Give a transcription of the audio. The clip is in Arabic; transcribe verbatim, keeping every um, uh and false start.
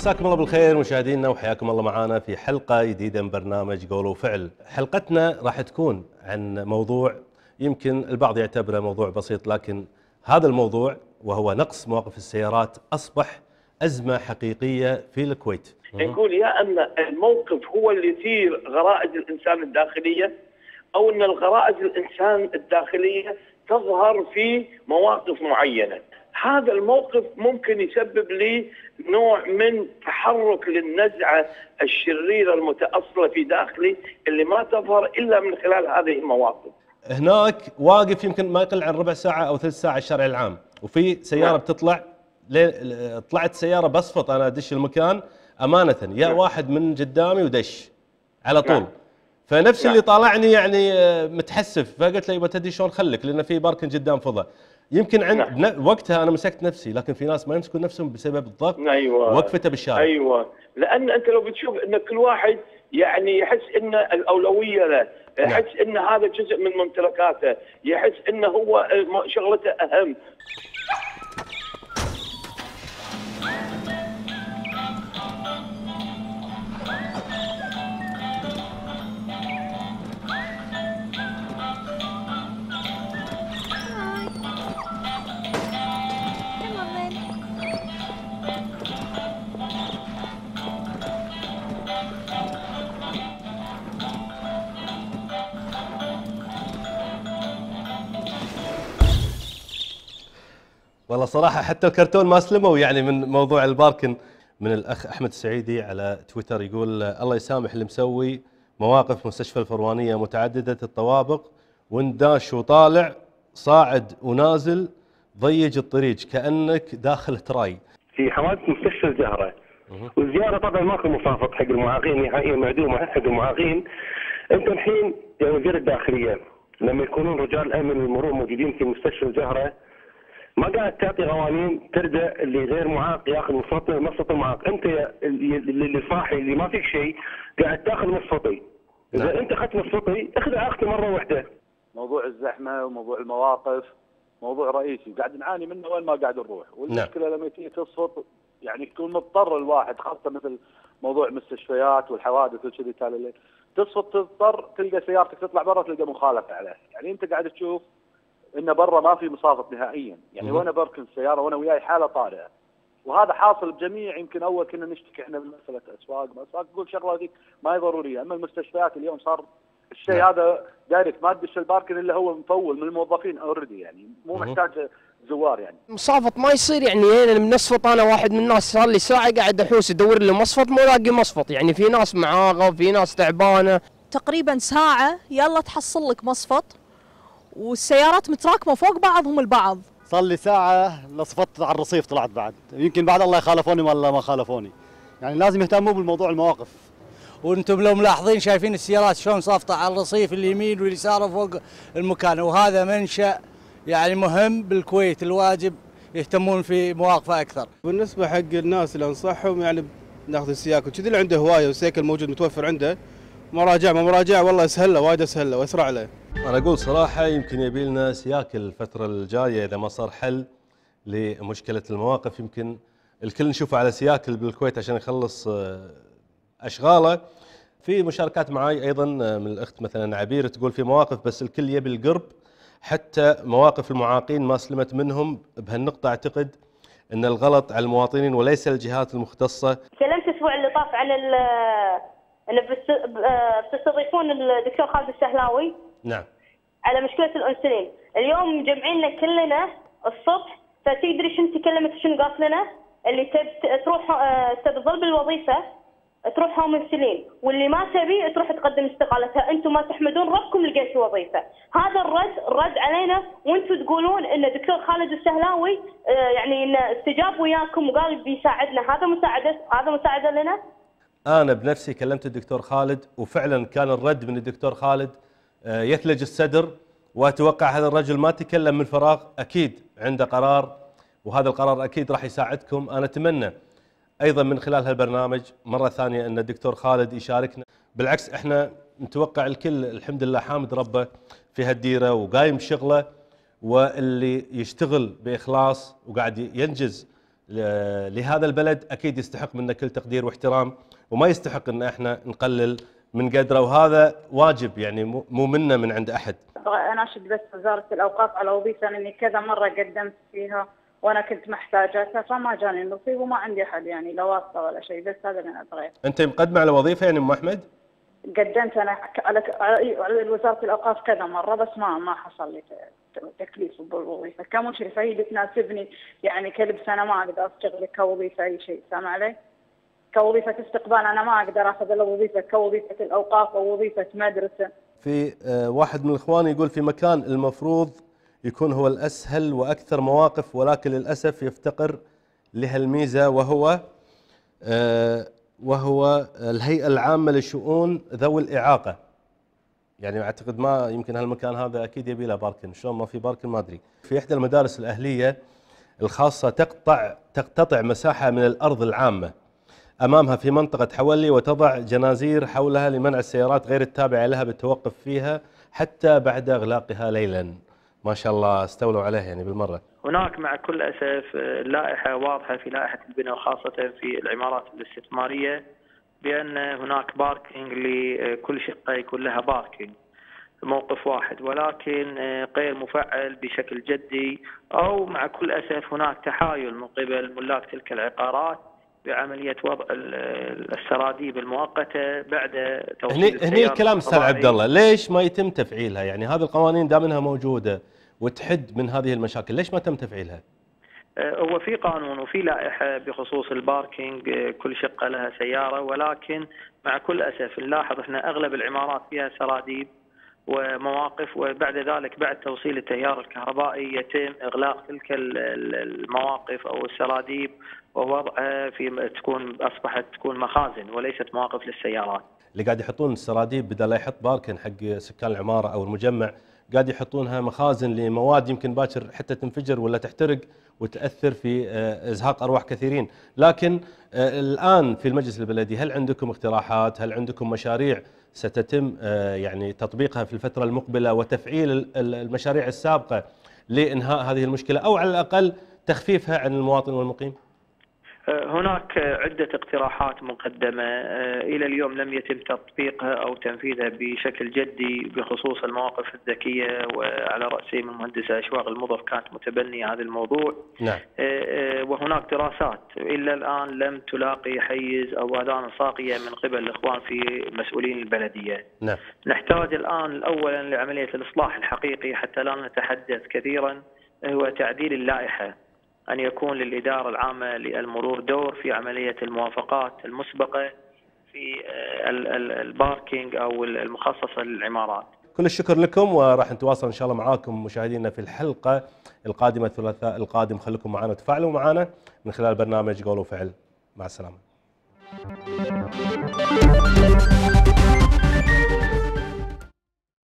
مساكم الله بالخير مشاهدينا، وحياكم الله معنا في حلقة جديدة من برنامج قول وفعل. حلقتنا راح تكون عن موضوع يمكن البعض يعتبره موضوع بسيط، لكن هذا الموضوع وهو نقص مواقف السيارات أصبح أزمة حقيقية في الكويت. نقول يا أن الموقف هو اللي يثير غرائز الإنسان الداخلية، أو أن الغرائز الإنسان الداخلية تظهر في مواقف معينة. هذا الموقف ممكن يسبب لي نوع من تحرك للنزعة الشريرة المتأصلة في داخلي اللي ما تظهر إلا من خلال هذه المواقف. هناك واقف يمكن ما يقل عن ربع ساعة أو ثلث ساعة الشارع العام، وفي سيارة نعم. بتطلع طلعت سيارة بصفط أنا أدش المكان أمانة، يا نعم. واحد من قدامي ودش على طول نعم. فنفس نعم. اللي طالعني يعني متحسف، فقلت له يبا تدري شلون خليك، لأن في باركن قدام فضى. يمكن عند نعم. وقتها انا مسكت نفسي، لكن في ناس ما يمسكون نفسهم بسبب الضغط أيوة. وقفته بالشارع. ايوه، لان انت لو بتشوف ان كل واحد يعني يحس ان الاولويه له، يحس نعم. ان هذا جزء من ممتلكاته، يحس ان هو شغلته اهم. والله صراحة حتى الكرتون ما سلموا يعني من موضوع الباركن. من الأخ أحمد السعيدي على تويتر يقول الله يسامح اللي مسوي مواقف مستشفى الفروانية متعددة الطوابق وانداش وطالع صاعد ونازل ضيج الطريق كأنك داخل تراي. في حوادث مستشفى الزهرة والزيارة طبعا ماكو مصافط حق المعاقين نهائيا، معدومة حق المعاقين. انت الحين يا وزير الداخلية لما يكونون رجال امن المرور موجودين في مستشفى الزهرة ما قاعد تعطي قوانين تردع اللي غير معاق ياخذ مصفطي مصفط المعاق. انت اللي صاحي اللي ما فيك شيء قاعد تاخذ مصفطي. اذا نعم. انت اخذت مصفطي اخذ عاقتي مره واحده. موضوع الزحمه وموضوع المواقف موضوع رئيسي قاعد نعاني منه وين ما قاعد نروح، والمشكله نعم. لما تيجي تصفط يعني تكون مضطر الواحد، خاصه مثل موضوع المستشفيات والحوادث وكذي تالي تصفط تضطر تلقى سيارتك تطلع برا تلقى مخالفه عليه. يعني انت قاعد تشوف إنه برا ما في مصافط نهائيا، يعني وانا بركن السياره وانا وياي حاله طارئه، وهذا حاصل بجميع. يمكن اول كنا نشتكي احنا بمساله اسواق، ما اسواق تقول شغله هذيك ما هي ضروريه، اما المستشفيات اليوم صار الشيء نعم. هذا دايركت، ما تدش الباركن الا هو مفول من الموظفين اوريدي، يعني مو محتاج زوار. يعني مصافط ما يصير، يعني انا منصفط، انا واحد من الناس صار لي ساعه قاعد احوس ادور لي مصفط مو لاقي مصفط، يعني في ناس معاقه وفي ناس تعبانه. تقريبا ساعه يلا تحصل لك مصفط، والسيارات متراكمه فوق بعضهم البعض. صار لي ساعه لصفطت على الرصيف طلعت بعد، يمكن بعد الله يخالفوني ولا ما خالفوني. يعني لازم يهتموا بالموضوع المواقف. وانتم لو ملاحظين شايفين السيارات شلون صافطه على الرصيف اليمين واليسار فوق المكان، وهذا منشأ يعني مهم بالكويت، الواجب يهتمون في مواقفه اكثر. بالنسبه حق الناس اللي انصحهم يعني ناخذ السياكل كذي، اللي عنده هوايه والسيكل موجود متوفر عنده مراجع ما مراجع والله اسهل له وايد، اسهل له واسرع له. انا اقول صراحه يمكن يبي لنا سياكل الفتره الجايه اذا ما صار حل لمشكله المواقف. يمكن الكل نشوفه على سياكل بالكويت عشان يخلص اشغاله. في مشاركات معي ايضا من الاخت مثلا عبير تقول في مواقف بس الكل يبي القرب، حتى مواقف المعاقين ما سلمت منهم. بهالنقطه اعتقد ان الغلط على المواطنين وليس الجهات المختصه. تكلمت الاسبوع اللي طاف عن ان بتستضيفون الدكتور خالد السهلاوي نعم على مشكله الانسولين. اليوم مجمعيننا كلنا الصبح، فتدري شنو تكلمت شنو قالت لنا؟ اللي تب تروح تبي تظل بالوظيفه تروح هوم انسولين، واللي ما تبي تروح تقدم استقالتها. انتم ما تحمدون ربكم لقيتوا وظيفه. هذا الرد الرد علينا، وانتم تقولون ان الدكتور خالد السهلاوي يعني انه استجاب وياكم وقال بيساعدنا. هذا مساعده هذا مساعده لنا. انا بنفسي كلمت الدكتور خالد وفعلا كان الرد من الدكتور خالد يثلج الصدر، واتوقع هذا الرجل ما تكلم من فراغ، اكيد عنده قرار، وهذا القرار اكيد راح يساعدكم. انا اتمنى ايضا من خلال هالبرنامج مره ثانيه ان الدكتور خالد يشاركنا. بالعكس احنا نتوقع الكل الحمد لله حامد ربه في هالديره وقايم بشغله، واللي يشتغل باخلاص وقاعد ينجز لهذا البلد اكيد يستحق منا كل تقدير واحترام، وما يستحق ان احنا نقلل من قدره، وهذا واجب يعني مو منا من عند احد. ابغى اناشد بس وزاره الاوقاف على وظيفه اني كذا مره قدمت فيها وانا كنت محتاجتها فما جاني النصيب وما عندي احد يعني لا واسطه ولا شيء، بس هذا اللي انا ابغاه. انت مقدمه على وظيفه يعني ام احمد؟ قدمت انا على على وزاره الاوقاف كذا مره بس ما ما حصل لي تكليف بالوظيفه، كمشرفه هي بتناسبني يعني كلب سنه ما اقدر اشتغل كوظيفه اي شيء، سامع علي؟ كوظيفه استقبال انا ما اقدر اخذ الا وظيفه كوظيفه الاوقاف او وظيفه مدرسه. في واحد من الاخوان يقول في مكان المفروض يكون هو الاسهل واكثر مواقف، ولكن للاسف يفتقر لهالميزه وهو وهو الهيئه العامه لشؤون ذوي الاعاقه. يعني اعتقد ما يمكن هالمكان هذا اكيد يبي له باركن، شلون ما في باركن ما ادري. في احدى المدارس الاهليه الخاصه تقطع تقتطع مساحه من الارض العامه امامها في منطقه حولي وتضع جنازير حولها لمنع السيارات غير التابعه لها بالتوقف فيها حتى بعد اغلاقها ليلا. ما شاء الله استولوا عليه يعني بالمره. هناك مع كل اسف لائحه واضحه في لائحه البناء وخاصه في العمارات الاستثماريه بان هناك باركينج لكل شقه يكون لها باركينج موقف واحد، ولكن غير مفعل بشكل جدي، او مع كل اسف هناك تحايل من قبل ملاك تلك العقارات بعمليه وضع السراديب المؤقته بعد توصيل هني السيارة هني الكلام استاذ عبد الله، ليش ما يتم تفعيلها؟ يعني هذه القوانين دام انها موجوده وتحد من هذه المشاكل، ليش ما تم تفعيلها؟ هو في قانون وفي لائحه بخصوص الباركينج، كل شقه لها سياره، ولكن مع كل اسف نلاحظ احنا اغلب العمارات فيها سراديب ومواقف، وبعد ذلك بعد توصيل التيار الكهربائي يتم اغلاق تلك المواقف او السراديب ووضعها في تكون اصبحت تكون مخازن وليست مواقف للسيارات. اللي قاعد يحطون السراديب بدل لا يحط باركن حق سكان العماره او المجمع، قاعد يحطونها مخازن لمواد يمكن باكر حتى تنفجر ولا تحترق وتاثر في ازهاق ارواح كثيرين. لكن الان في المجلس البلدي هل عندكم اقتراحات؟ هل عندكم مشاريع ستتم يعني تطبيقها في الفتره المقبله وتفعيل المشاريع السابقه لانهاء هذه المشكله او على الاقل تخفيفها عن المواطن والمقيم؟ هناك عدة اقتراحات مقدمة إلى اليوم لم يتم تطبيقها أو تنفيذها بشكل جدي بخصوص المواقف الذكية، وعلى رأسهم المهندسة أشواق المضف كانت متبنية هذا الموضوع. نعم. وهناك دراسات إلا الآن لم تلاقي حيز أو آذان صاغية من قبل الإخوان في مسؤولين البلدية. نعم. نحتاج الآن أولا لعملية الإصلاح الحقيقي حتى لا نتحدث كثيرا، هو تعديل اللائحة، أن يكون للإدارة العامة للمرور دور في عملية الموافقات المسبقة في الباركينج أو المخصصة للعمارات. كل الشكر لكم، وراح نتواصل إن شاء الله معاكم مشاهدينا في الحلقة القادمة الثلاثاء القادم. خليكم معنا وتفاعلوا معنا من خلال برنامج قول وفعل. مع السلامة.